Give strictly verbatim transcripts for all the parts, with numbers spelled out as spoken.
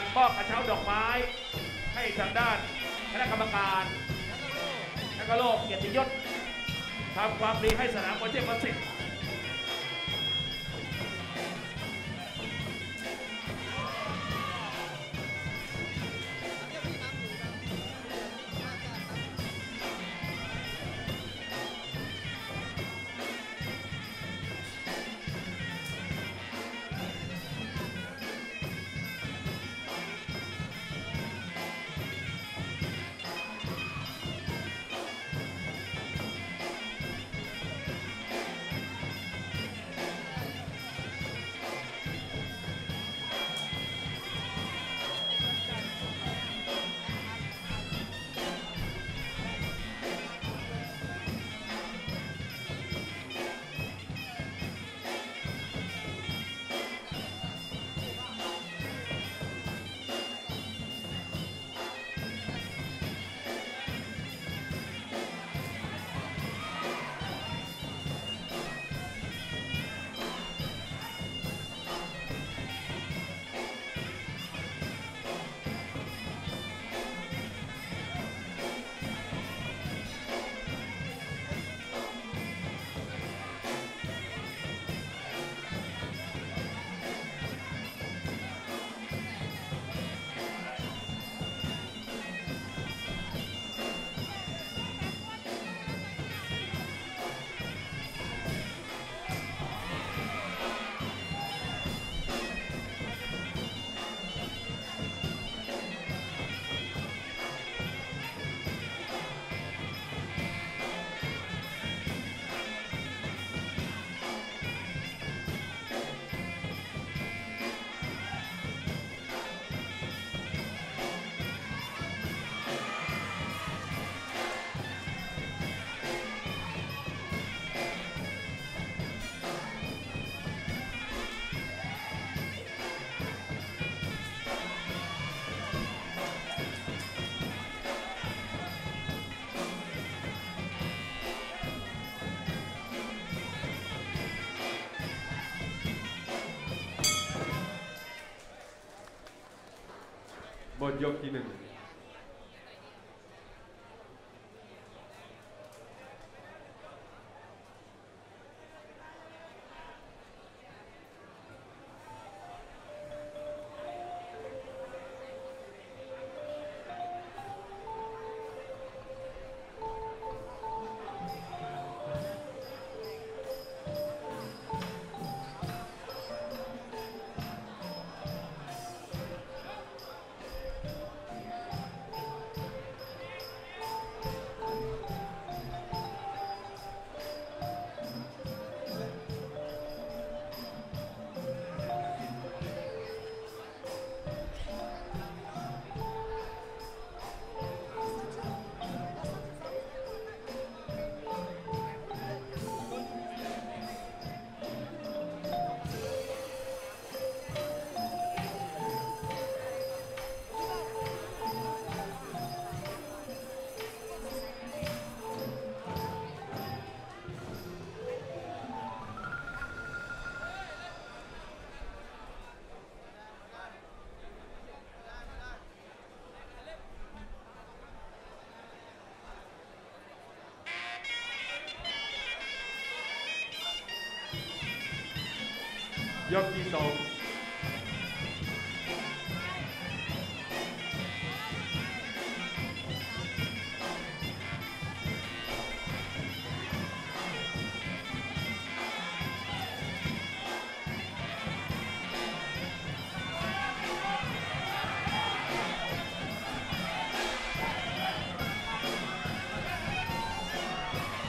มอบกระเช้าดอกไม้ให้ทางด้านคณะกรรมการและก็โลกเกียรติยศทำความดีให้สนามมวยเทพศิษย์หมดยกที่หนึ่งยกที่สอง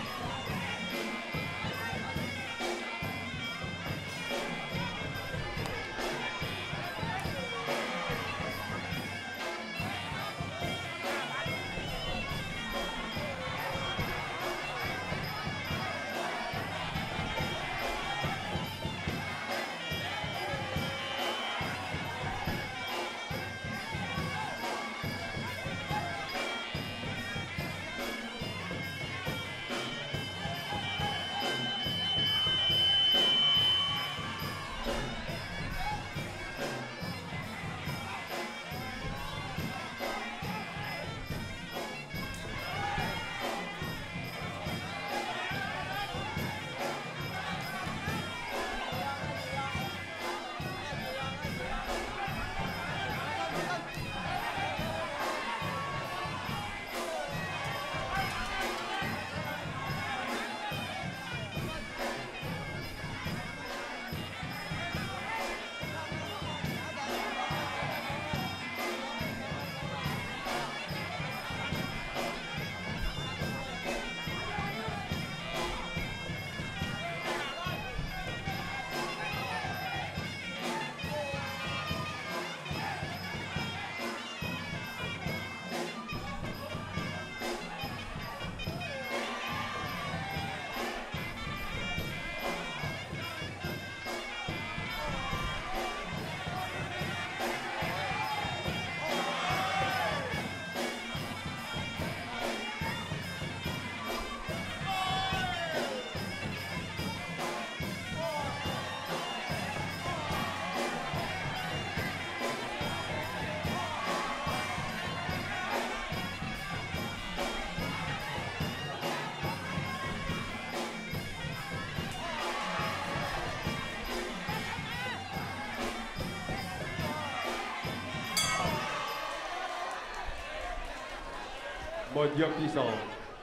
คหมดยกที่สอง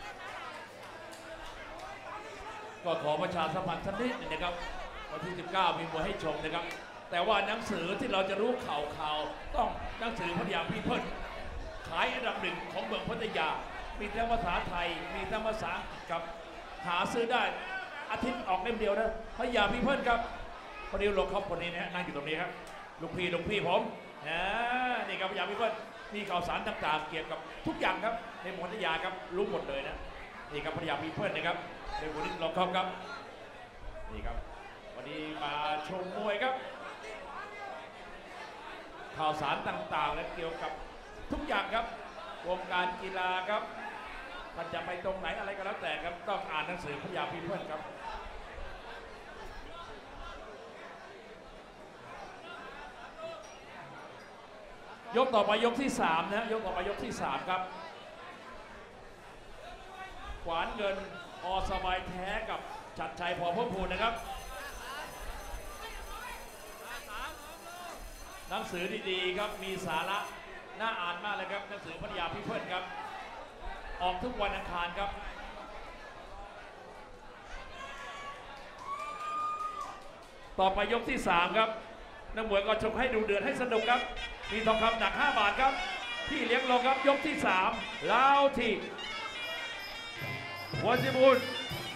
ก็ขอประชาสัมพันธ์สักนิดนึงนะครับวันที่สิบเก้ามีมวยให้ชมนะครับแต่ว่าหนังสือที่เราจะรู้ข่าวข่าวต้องหนังสือพัทยาพีเพิลขายอันดับหนึ่งของเมืองพัทยามีทั้งภาษาไทยมีทั้งภาษาอังกฤษครับหาซื้อได้อาทิตย์ออกเล่มเดียวนะพัทยาพีเพิลครับพอดีลงครับคนนี้นะนั่งอยู่ตรงนี้ครับลูกพี่ลูกพี่ผมนะนี่ครับพัทยาพีเพิลมีข่าวสารต่างๆเกี่ยวกับทุกอย่างครับในพัทยาครับรู้หมดเลยนะนี่ครับพัทยาพีเพิลนะครับเป็นคนที่ลงครับครับนี่ครับวันนี้มาชมมวยครับข่าวสารต่างๆและเกี่ยวกับทุกอย่างครับวงการกีฬาครับท่านจะไปตรงไหนอะไรก็แล้วแต่ครับต้องอ่านหนังสือพัทยาพีเพิลครับยกต่อไปยกที่สามนะยกต่อไปยกที่สามครับขวานเงินอสบายแท้กับชัดชัยพอเพิ่มพูนนะครับหนังสือดีๆครับมีสาระน่าอ่านมากเลยครับหนังสือพัทยาพีเพิลครับออกทุกวันอังคารครับต่อไปยกที่สามครับนักมวยก็ชกให้ดูเดือดให้สนุกครับมีทองคำหนักห้าบาทครับที่เลี้ยงลงครับยกที่สามลาวทีวัชิบุญ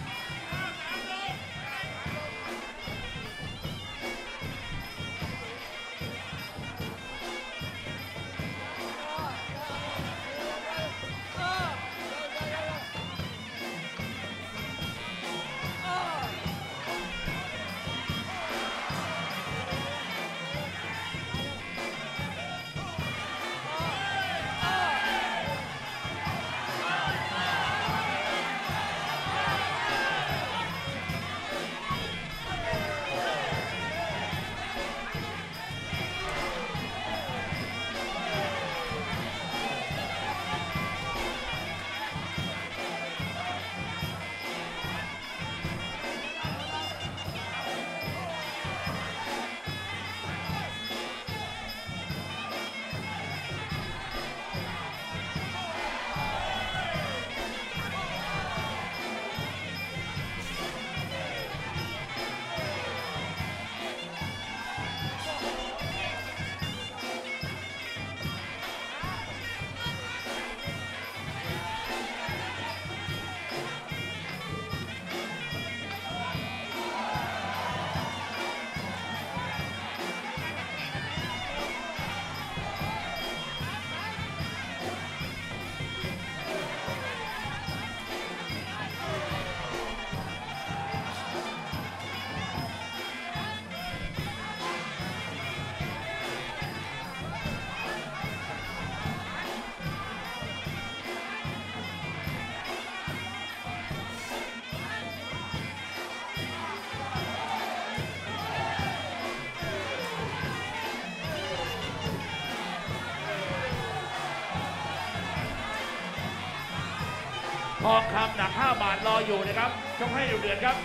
ทองคำหนักห้าบาทรออยู่นะครับชกให้ดูเดือดครับ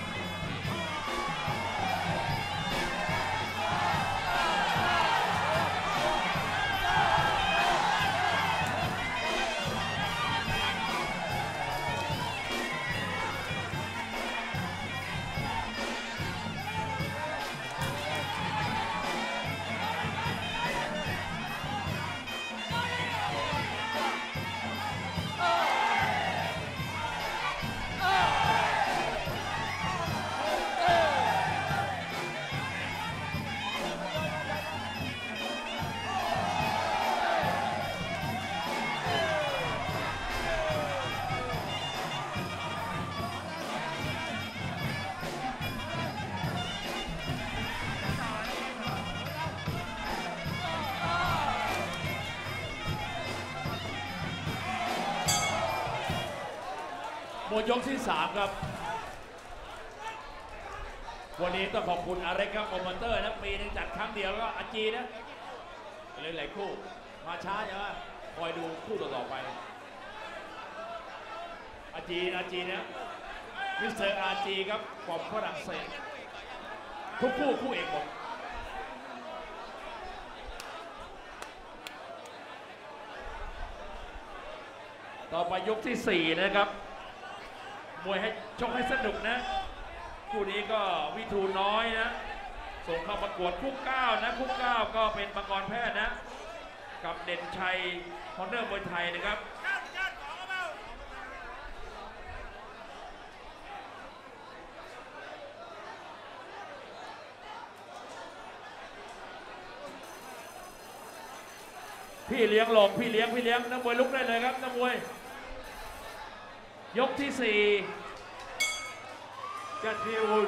หมดยกที่สามครับวันนี้ต้องขอบคุณอาเร็กครับโปรโมเตอร์นะปีนึงจัดครั้งเดียวก็อาจีนะเลยหลายคู่มาช้าใช่ไหมคอยดูคู่ต่อๆไปอาจีอาจีนะมิสเตอร์อาจีครับของฝรั่งเศสทุกคู่คู่เอกหมดตต่อไปยกที่สี่นะครับมวยให้ชกให้สนุกนะคู่นี้ก็วิทูลน้อยนะส่งเข้าประกวดคู่เก้านะคู่เก้าก็เป็นมังกรแพทย์นะกับเด่นชัยฮอนเนอร์มวยไทยนะครับพี่เลี้ยงลงพี่เลี้ยงพี่เลี้ยงนักมวยลุกได้เลยครับนักมวยยกที่สี่จัดพิว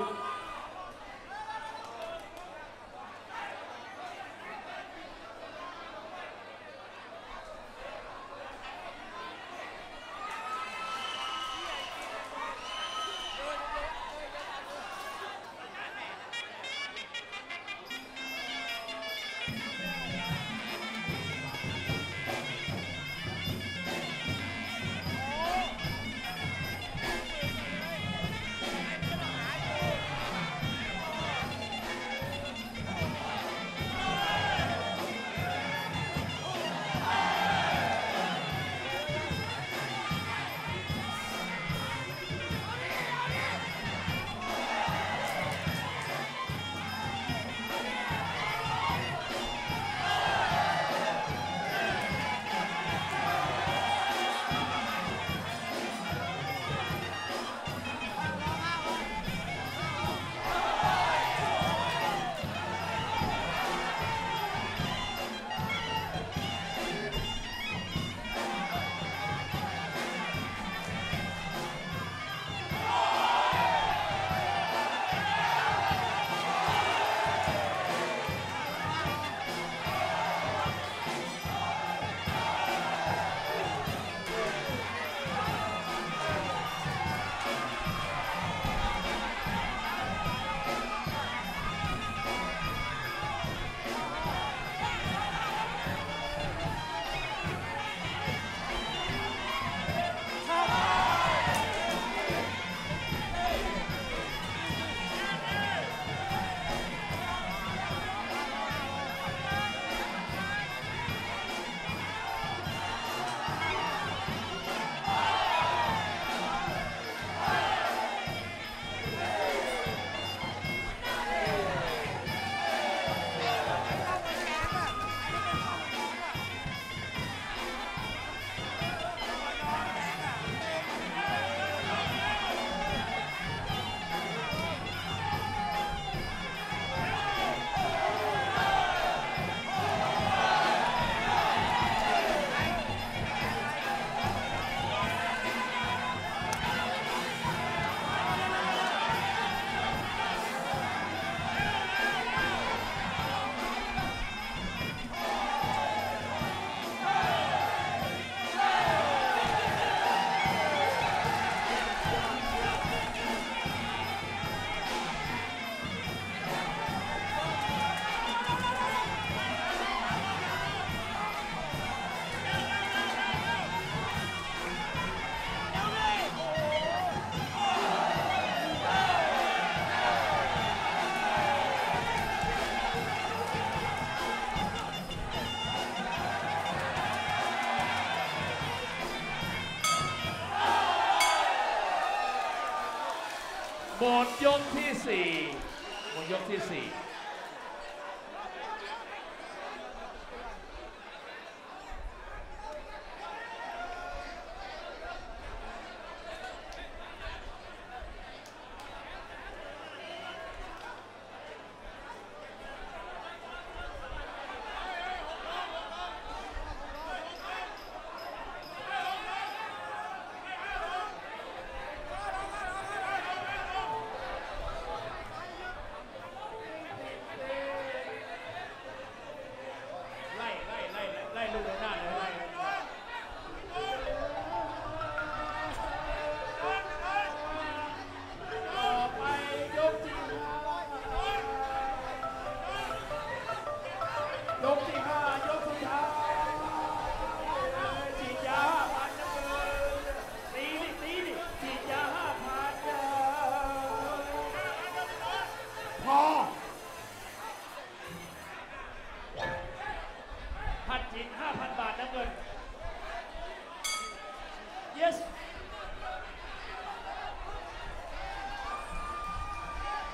หมดยกที่สี่หมดยกที่สี่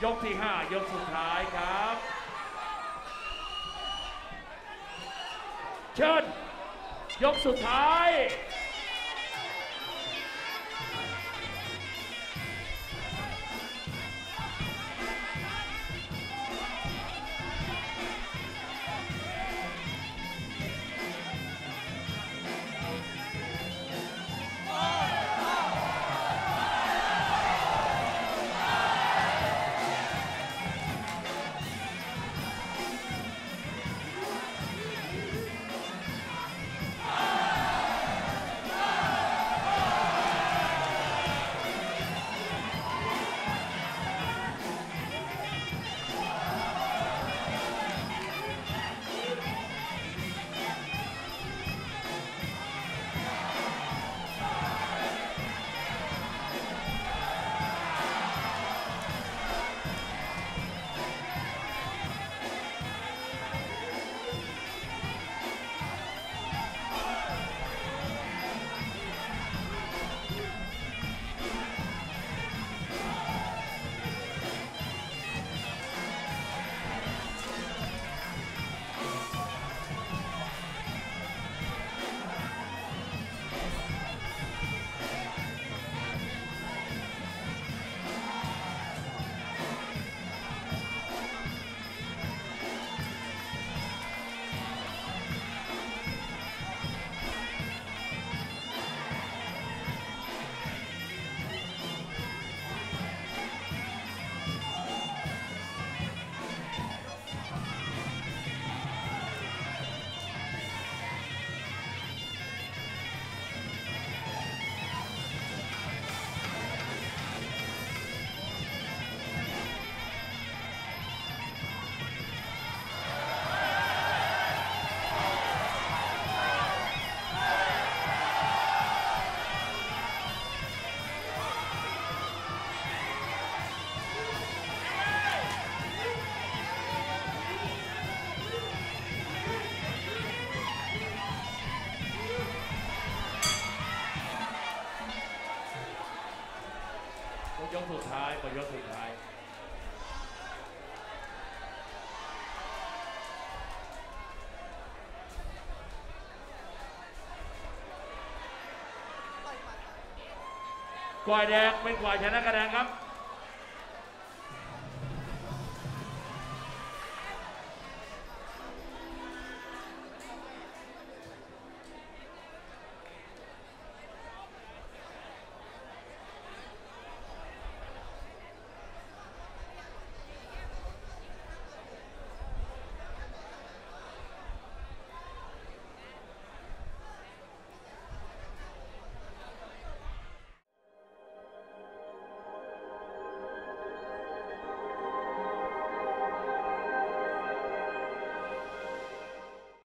ยกที่ห้ายกสุดท้ายครับเชิญยกสุดท้ายยกสุดท้ายก็ยกสุดท้ายกวายแดงเป็นกวายชนะคะแนนครับ